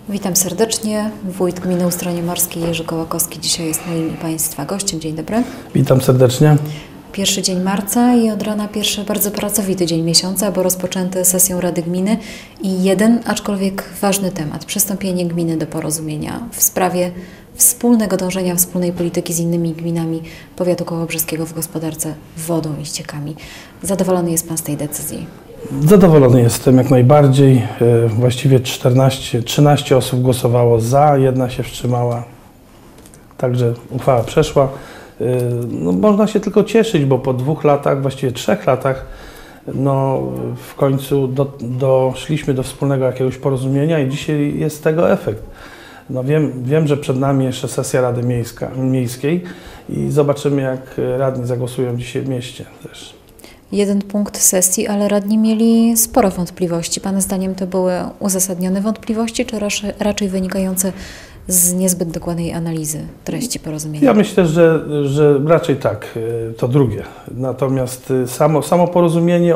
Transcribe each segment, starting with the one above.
Witam serdecznie. Wójt Gminy Ustronie Morskie Jerzy Kołakowski dzisiaj jest moim i Państwa gościem. Dzień dobry. Witam serdecznie. Pierwszy dzień marca i od rana pierwszy bardzo pracowity dzień miesiąca, bo rozpoczęty sesją Rady Gminy i jeden, aczkolwiek ważny temat. Przystąpienie gminy do porozumienia w sprawie wspólnego dążenia, wspólnej polityki z innymi gminami powiatu kołobrzeskiego w gospodarce wodą i ściekami. Zadowolony jest Pan z tej decyzji? Zadowolony jestem jak najbardziej. Właściwie 13 osób głosowało za, jedna się wstrzymała. Także uchwała przeszła. No, można się tylko cieszyć, bo po 2 latach, właściwie 3 latach, no, w końcu doszliśmy do wspólnego jakiegoś porozumienia i dzisiaj jest tego efekt. No, wiem, że przed nami jeszcze sesja Rady Miejskiej i zobaczymy, jak radni zagłosują dzisiaj w mieście też. Jeden punkt sesji, ale radni mieli sporo wątpliwości. Pana zdaniem to były uzasadnione wątpliwości, czy raczej wynikające z niezbyt dokładnej analizy treści porozumienia? Ja myślę, że raczej tak, to drugie. Natomiast samo porozumienie,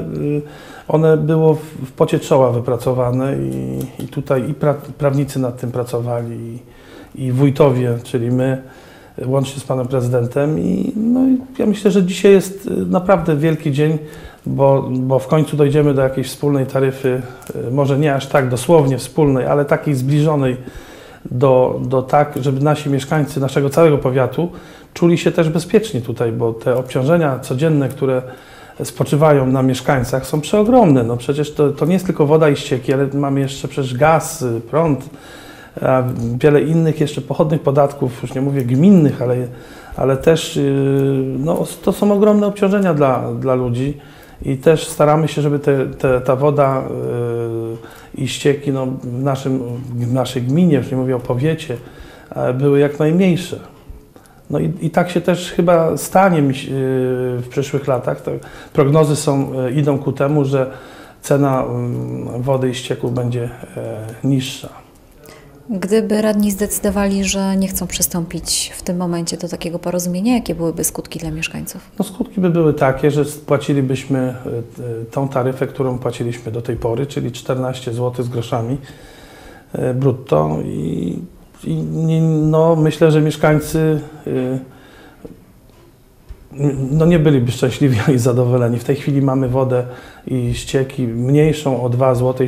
one było w pocie czoła wypracowane i tutaj prawnicy nad tym pracowali i wójtowie, czyli my, łącznie z panem prezydentem i ja myślę, że dzisiaj jest naprawdę wielki dzień, bo w końcu dojdziemy do jakiejś wspólnej taryfy, może nie aż tak dosłownie wspólnej, ale takiej zbliżonej tak, żeby nasi mieszkańcy naszego całego powiatu czuli się też bezpiecznie tutaj, bo te obciążenia codzienne, które spoczywają na mieszkańcach, są przeogromne. No przecież to nie jest tylko woda i ścieki, ale mamy jeszcze przecież gaz, prąd, a wiele innych jeszcze pochodnych podatków, już nie mówię gminnych, ale też no, to są ogromne obciążenia dla ludzi i też staramy się, żeby ta woda i ścieki no, w naszej gminie, już nie mówię o powiecie, były jak najmniejsze. No i tak się też chyba stanie w przyszłych latach. Prognozy idą ku temu, że cena wody i ścieków będzie niższa. Gdyby radni zdecydowali, że nie chcą przystąpić w tym momencie do takiego porozumienia, jakie byłyby skutki dla mieszkańców? No, skutki by były takie, że płacilibyśmy tą taryfę, którą płaciliśmy do tej pory, czyli 14 zł z groszami brutto i no, myślę, że mieszkańcy no, nie byliby szczęśliwi i zadowoleni. W tej chwili mamy wodę i ścieki mniejszą o 2 zł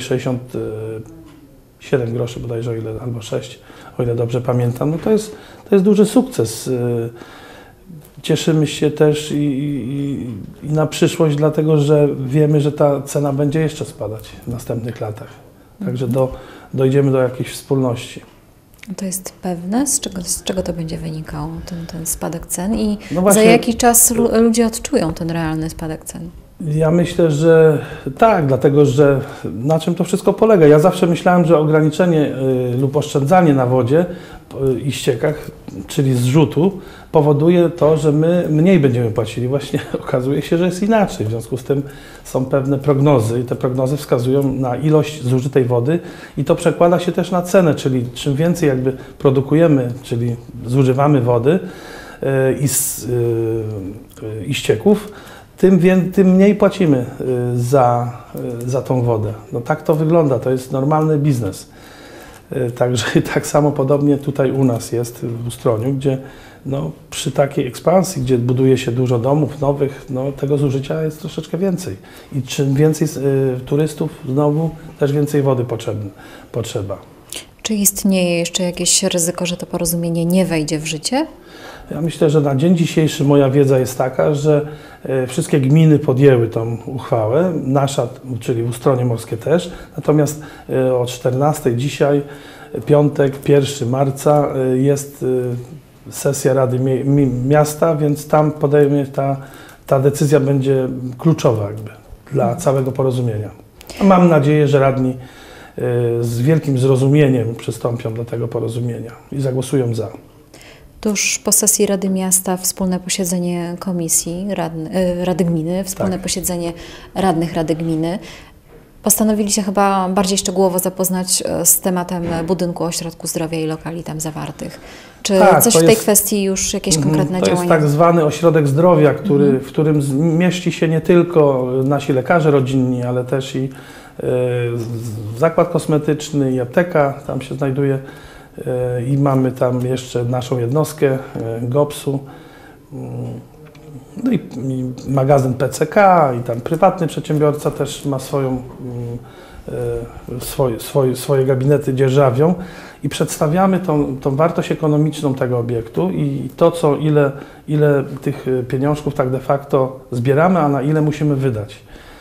67 groszy bodajże, albo 6, o ile dobrze pamiętam. No to jest duży sukces. Cieszymy się też i na przyszłość, dlatego że wiemy, że ta cena będzie jeszcze spadać w następnych latach. Także dojdziemy do jakiejś wspólności. To jest pewne? Z czego to będzie wynikało, ten spadek cen i no właśnie, za jaki czas ludzie odczują ten realny spadek cen? Ja myślę, że tak, dlatego że na czym to wszystko polega? Ja zawsze myślałem, że ograniczenie lub oszczędzanie na wodzie i ściekach, czyli zrzutu, powoduje to, że my mniej będziemy płacili. Właśnie okazuje się, że jest inaczej. W związku z tym są pewne prognozy i te prognozy wskazują na ilość zużytej wody i to przekłada się też na cenę, czyli czym więcej jakby produkujemy, czyli zużywamy wody i ścieków, tym mniej płacimy za tą wodę. No tak to wygląda, to jest normalny biznes. Także tak samo podobnie tutaj u nas jest w Ustroniu, gdzie no, przy takiej ekspansji, gdzie buduje się dużo domów nowych, no, tego zużycia jest troszeczkę więcej. I czym więcej turystów, znowu też więcej wody potrzeba. Czy istnieje jeszcze jakieś ryzyko, że to porozumienie nie wejdzie w życie? Ja myślę, że na dzień dzisiejszy moja wiedza jest taka, że wszystkie gminy podjęły tą uchwałę, nasza, czyli Ustronie Morskie też, natomiast o 14 dzisiaj, piątek, 1 marca jest sesja Rady Miasta, więc tam ta decyzja będzie kluczowa jakby dla całego porozumienia. Mam nadzieję, że radni z wielkim zrozumieniem przystąpią do tego porozumienia i zagłosują za. Tuż po sesji Rady Miasta wspólne posiedzenie komisji Rady Gminy, wspólne posiedzenie radnych Rady Gminy. Postanowili się chyba bardziej szczegółowo zapoznać z tematem budynku ośrodku zdrowia i lokali tam zawartych. Czy coś w tej kwestii już jakieś konkretne działania? To jest tak zwany ośrodek zdrowia, w którym mieści się nie tylko nasi lekarze rodzinni, ale też i zakład kosmetyczny i apteka tam się znajduje i mamy tam jeszcze naszą jednostkę GOPS-u. No i magazyn PCK i tam prywatny przedsiębiorca też ma swoje gabinety dzierżawią i przedstawiamy tą wartość ekonomiczną tego obiektu i to, ile tych pieniążków tak de facto zbieramy, a na ile musimy wydać.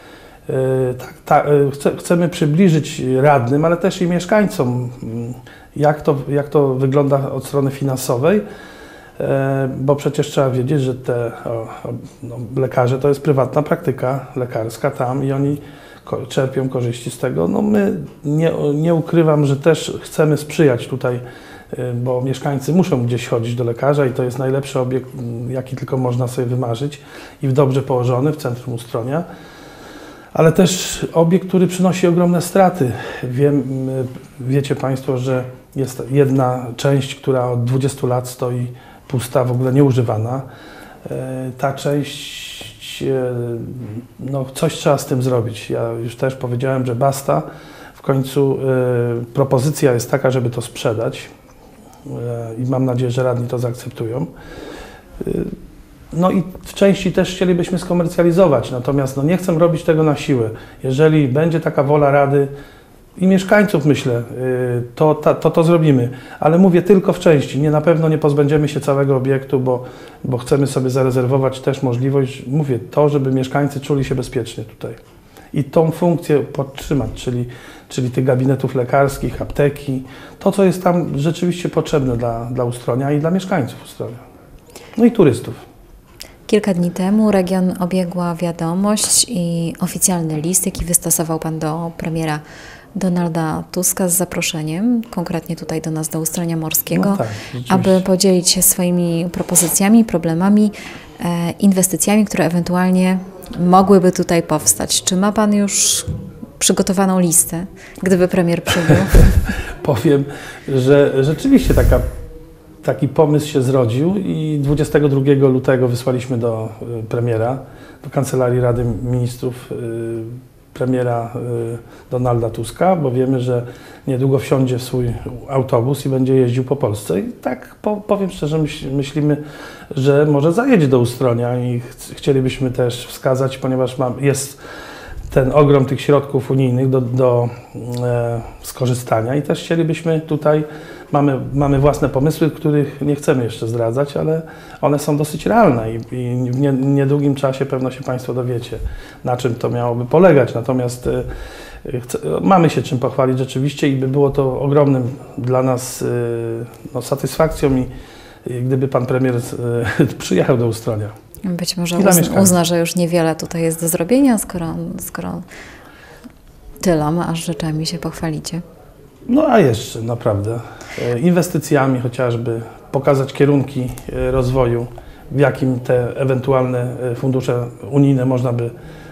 Chcemy przybliżyć radnym, ale też i mieszkańcom, jak to wygląda od strony finansowej, bo przecież trzeba wiedzieć, że lekarze to jest prywatna praktyka lekarska tam i oni czerpią korzyści z tego. No my nie ukrywam, że też chcemy sprzyjać tutaj, bo mieszkańcy muszą gdzieś chodzić do lekarza i to jest najlepszy obiekt, jaki tylko można sobie wymarzyć i dobrze położony w centrum Ustronia. Ale też obiekt, który przynosi ogromne straty. Wiecie Państwo, że jest jedna część, która od 20 lat stoi pusta, w ogóle nieużywana. Ta część, no coś trzeba z tym zrobić. Ja już też powiedziałem, że basta. W końcu propozycja jest taka, żeby to sprzedać i mam nadzieję, że radni to zaakceptują. No i w części też chcielibyśmy skomercjalizować, natomiast no nie chcę robić tego na siłę. Jeżeli będzie taka wola Rady i mieszkańców, myślę, to zrobimy. Ale mówię tylko w części. Na pewno nie pozbędziemy się całego obiektu, bo chcemy sobie zarezerwować też możliwość, mówię, żeby mieszkańcy czuli się bezpiecznie tutaj. I tą funkcję podtrzymać, czyli tych gabinetów lekarskich, apteki, to co jest tam rzeczywiście potrzebne dla Ustronia i dla mieszkańców Ustronia. No i turystów. Kilka dni temu region obiegła wiadomość i oficjalny list, jaki wystosował Pan do premiera Donalda Tuska z zaproszeniem, konkretnie tutaj do nas, do Ustronia Morskiego, no tak, aby podzielić się swoimi propozycjami, problemami, inwestycjami, które ewentualnie mogłyby tutaj powstać. Czy ma Pan już przygotowaną listę, gdyby premier przybył? Powiem, że rzeczywiście taki pomysł się zrodził i 22 lutego wysłaliśmy do premiera, do Kancelarii Rady Ministrów premiera Donalda Tuska, bo wiemy, że niedługo wsiądzie w swój autobus i będzie jeździł po Polsce. I tak powiem szczerze, myślimy, że może zajedzie do Ustronia i chcielibyśmy też wskazać, ponieważ jest ten ogrom tych środków unijnych do skorzystania i też chcielibyśmy tutaj, mamy własne pomysły, których nie chcemy jeszcze zdradzać, ale one są dosyć realne i w niedługim czasie pewno się Państwo dowiecie, na czym to miałoby polegać. Natomiast mamy się czym pochwalić rzeczywiście i by było to ogromnym dla nas satysfakcją i gdyby Pan premier przyjechał do Ustronia. Być może uzna, że już niewiele tutaj jest do zrobienia, skoro tyloma aż rzeczami się pochwalicie. No a jeszcze naprawdę inwestycjami chociażby, pokazać kierunki rozwoju, w jakim te ewentualne fundusze unijne można by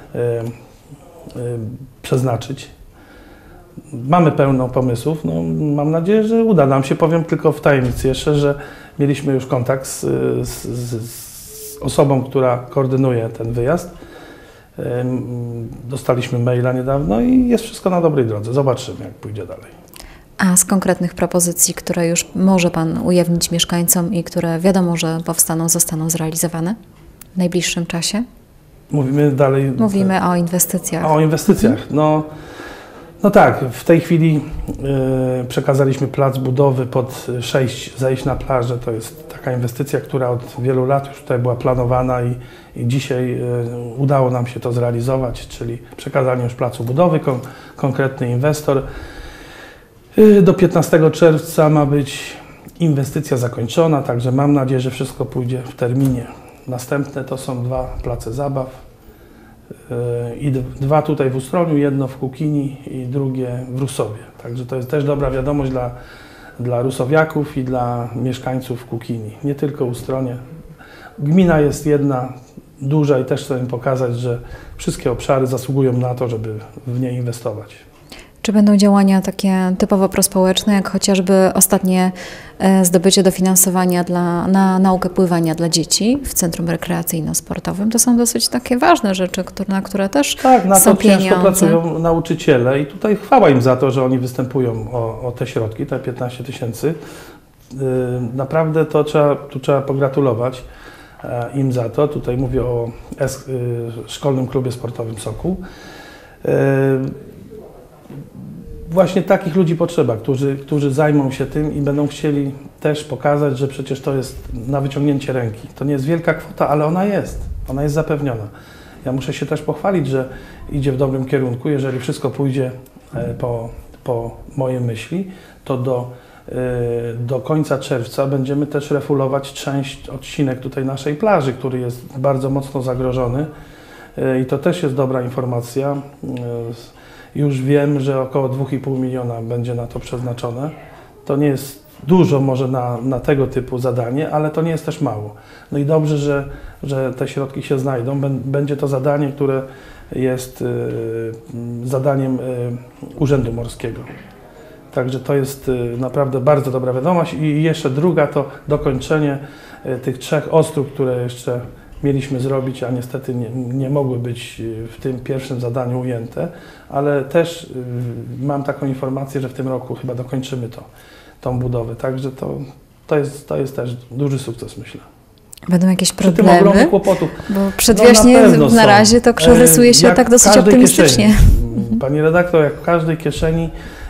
przeznaczyć. Mamy pełno pomysłów, no, mam nadzieję, że uda nam się. Powiem tylko w tajemnicy jeszcze, że mieliśmy już kontakt z osobą, która koordynuje ten wyjazd. Dostaliśmy maila niedawno i jest wszystko na dobrej drodze. Zobaczymy, jak pójdzie dalej. A z konkretnych propozycji, które już może Pan ujawnić mieszkańcom i które wiadomo, że powstaną, zostaną zrealizowane w najbliższym czasie? Mówimy dalej... Mówimy o inwestycjach. O inwestycjach. No tak, w tej chwili przekazaliśmy plac budowy pod 6 zejść na plażę. To jest taka inwestycja, która od wielu lat już tutaj była planowana i dzisiaj udało nam się to zrealizować, czyli przekazanie już placu budowy, konkretny inwestor. Do 15 czerwca ma być inwestycja zakończona, także mam nadzieję, że wszystko pójdzie w terminie. Następne to są 2 place zabaw i 2 tutaj w Ustroniu, jedno w Kukini i drugie w Rusowie. Także to jest też dobra wiadomość dla rusowiaków i dla mieszkańców Kukini, nie tylko Ustronie. Gmina jest jedna, duża i też chcę im pokazać, że wszystkie obszary zasługują na to, żeby w nie inwestować. Czy będą działania takie typowo prospołeczne, jak chociażby ostatnie zdobycie dofinansowania na naukę pływania dla dzieci w Centrum Rekreacyjno-Sportowym? To są dosyć takie ważne rzeczy, na które też tak, na są to ciężko pieniądze. pracują nauczyciele i tutaj chwała im za to, że oni występują o te środki, te 15 000. Naprawdę to trzeba pogratulować im za to. Tutaj mówię o Szkolnym Klubie Sportowym Sokół. Właśnie takich ludzi potrzeba, którzy zajmą się tym i będą chcieli też pokazać, że przecież to jest na wyciągnięcie ręki. To nie jest wielka kwota, ale ona jest zapewniona. Ja muszę się też pochwalić, że idzie w dobrym kierunku. Jeżeli wszystko pójdzie po mojej myśli, to do końca czerwca będziemy też refulować odcinek tutaj naszej plaży, który jest bardzo mocno zagrożony i to też jest dobra informacja. Już wiem, że około 2,5 miliona będzie na to przeznaczone. To nie jest dużo może na tego typu zadanie, ale to nie jest też mało. No i dobrze, że te środki się znajdą. Będzie to zadanie, które jest zadaniem Urzędu Morskiego. Także to jest naprawdę bardzo dobra wiadomość. I jeszcze druga to dokończenie tych 3 ostróg, które jeszcze mieliśmy zrobić, a niestety nie mogły być w tym pierwszym zadaniu ujęte, ale też mam taką informację, że w tym roku chyba dokończymy tą budowę. Także to jest też duży sukces, myślę. Będą jakieś Przy tym problemy? ogromnych kłopotów. Bo przedwiośnie na razie to rysuje się tak dosyć optymistycznie. Kieszeni, pani redaktor, jak w każdej kieszeni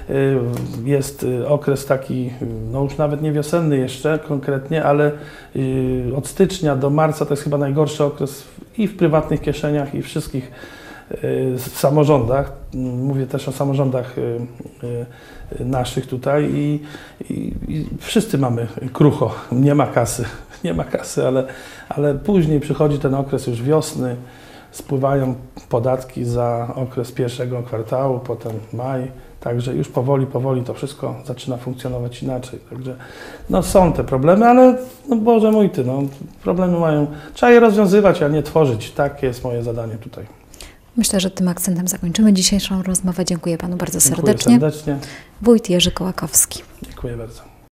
jest okres taki, no już nawet nie wiosenny jeszcze konkretnie, ale od stycznia do marca to jest chyba najgorszy okres i w prywatnych kieszeniach, i w wszystkich samorządach. Mówię też o samorządach naszych tutaj i wszyscy mamy krucho, nie ma kasy, ale później przychodzi ten okres już wiosny, spływają podatki za okres pierwszego kwartału, potem maj. Także już powoli to wszystko zaczyna funkcjonować inaczej. Także no są te problemy, ale no Boże mój ty, no problemy trzeba je rozwiązywać, a nie tworzyć. Takie jest moje zadanie tutaj. Myślę, że tym akcentem zakończymy dzisiejszą rozmowę. Dziękuję panu bardzo Dziękuję serdecznie. serdecznie. Wójt Jerzy Kołakowski. Dziękuję bardzo.